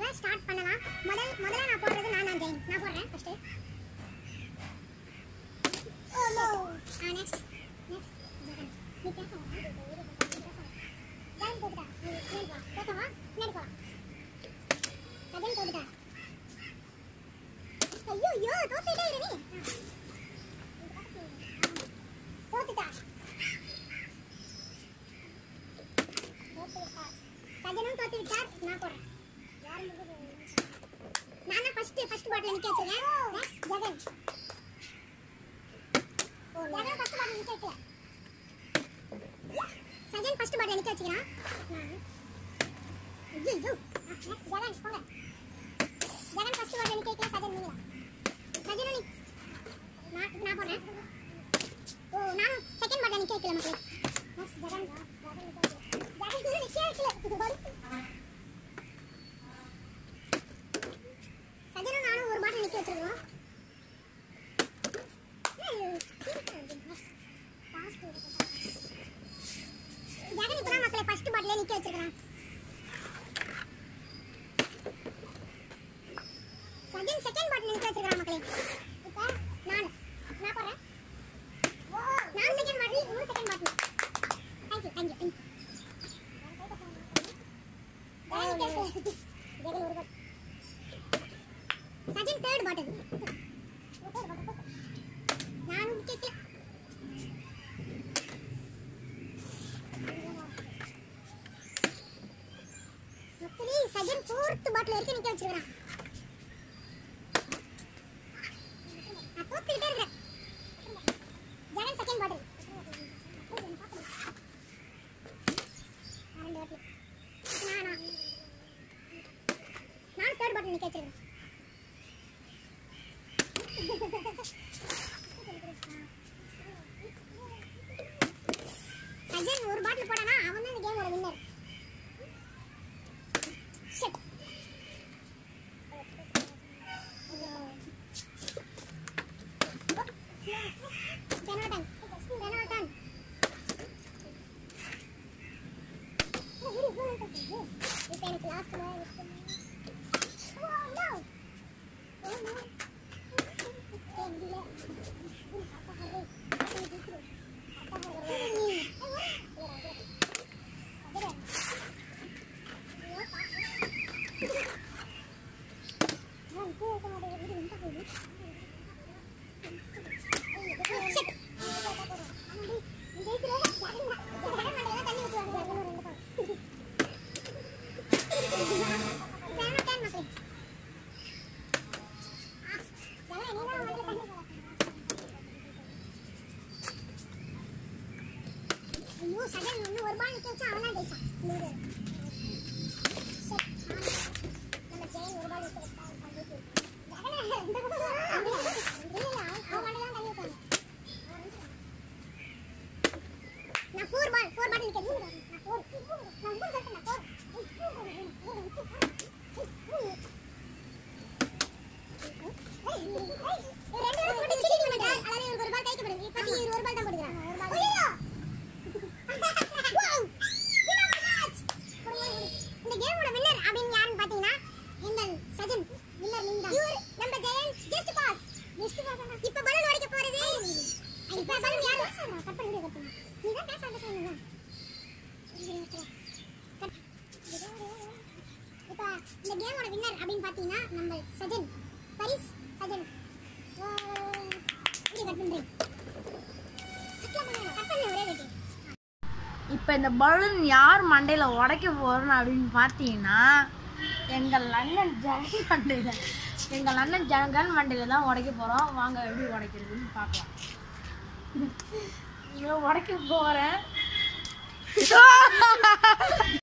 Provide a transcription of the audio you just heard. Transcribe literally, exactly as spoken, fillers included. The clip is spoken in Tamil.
ஸ்டார்ட் பண்ணலாம். முதல் முதல்ல நான் போடுறது நான் தான் ஜெயின். நான் போடுறேன் ஃபர்ஸ்ட். Oh no. ஆ நெக்ஸ்ட். நெக்ஸ்ட். நீ பேசு. ஜெயின் போடுடா. நீ வா. போடவா? நேரா போ. சஜன் போடுடா. ஐயோ ஐயோ தோத்திட்டே இரு நீ. தோத்துடா. தோத்துடா. சஜனும் தோத்து விட்டார். நான் போடுறேன். யார் முதல்ல? நான் தான் ஃபர்ஸ்ட் ஃபர்ஸ்ட் பாட்டில் நிக்க வச்சிருக்கேன். நெக்ஸ்ட் ஜெகன். ஓ ஜெகன் ஃபர்ஸ்ட் பாட்டில் நிக்க வைக்கல. சஜன் ஃபர்ஸ்ட் பாட்டில் நிக்க வச்சிரான். நான் ஐயோ ஐயோ. நெக்ஸ்ட் ஜெகன் போங்க. ஜெகன் ஃபர்ஸ்ட் பாட்டில் நிக்க வைக்கல. சஜன் நீங்க. சஜன் நீ நான் நான் போறேன். ஓ நான் செகண்ட் பாட்டில் நிக்க வைக்கல மக்களே. நெக்ஸ்ட் ஜெகன். ஜெகன் கூட நிக்க வைக்கல. சஜனும் நானும் ஒரு பாட்டில் நிக்க வச்சிருக்கோம். ஜெகன் இப்பதான் மக்களே ஃபர்ஸ்ட் பாட்டிலே நிக்க வச்சிருக்கான். சஜன் செகண்ட் பாட்டில் நிக்க வச்சிருக்கான் மக்களே. இப்போ நான் நான் போறேன். நான் செகண்ட் பாட்டில் மூணு second bottle. Thank you thank you Jagan ஒரு பாட்டில். சஜன் தேர்ட் பாட்டில். நானும் கேட்கல. மக்களே சஜன் ஃபோர்த் பாட்டில் வரைக்கும் நிக்க வச்சிருக்கான். நான் தோத்துக்கிட்டே இருக்கேன். Jagan second bottle. ரெண்டு பாட்டில். நானா நான் தேர்ட் பாட்டில் நிக்க வச்சிருக்கேன். சஜன் ஒரு பாட்டில் போடானா அவன் தான் இந்த கேமோட வின்னர். ஷிட். பெனோடன் பெனோடன். இப்போ எனக்கு லாஸ்ட்ல ஓ நோ ஓ நோ ஐயோ சஜன் இன்னும் ஒரு பால் நிக்க வச்சா அவன் தான் ஜெயிச்சான். நம்ம ஜெயின் ஒரு பால் நிக்க வச்சா அவன் ஜெயிச்சான். ஜெகன் இந்த பக்கம் இல்ல அவன் பால் தான் தள்ளி விட்டான். நான் ஃபோர் பால் ஃபோர் பால் நிக்க வச்சேன். நான் ஃபோர் நான் மூணு செட் நான் ஃபோர். ரெண்டு பேரும் போட்டு சிரிக்க மாட்டாங்க. அதாவது ஒரு பால் கைக்கு படுது. பத்தி ஒரு பால் தான் போடுறான். ஒரு பால் ஐயோ இந்த கேமோட வின்னர் அப்படினு யாருன்னு பாத்தீங்கன்னா எங்கள் சஜன் வின்னர் நீங்க தான். இவர் நம்ம Jayan just pass just pass. இப்போ பலூன் உடைக்க போறது. இப்போ பலூன் யார் பேசுறா? கட் பண்ணி கட் பண்ணு. நீ தான் பேச அந்த சொன்னீங்க. இப்போ இந்த கேமோட வின்னர் அப்படினு பாத்தீங்கன்னா நம்ம சஜன் பரிஸ் சஜன். இது கட் பண்றேன். கட் பண்ணு ஒரே வெட்டி. இப்போ இந்த பலூன் யார் மண்டையில் உடைக்க போகிறோம் அப்படின்னு பார்த்தீங்கன்னா எங்கள் அண்ணன் ஜெகன் மண்டையில் எங்கள் அண்ணன் ஜெகன் மண்டையில் தான் உடைக்க போகிறோம். வாங்க எப்படி உடைக்கிறதுன்னு பார்க்கலாம். உடைக்க போகிறேன்.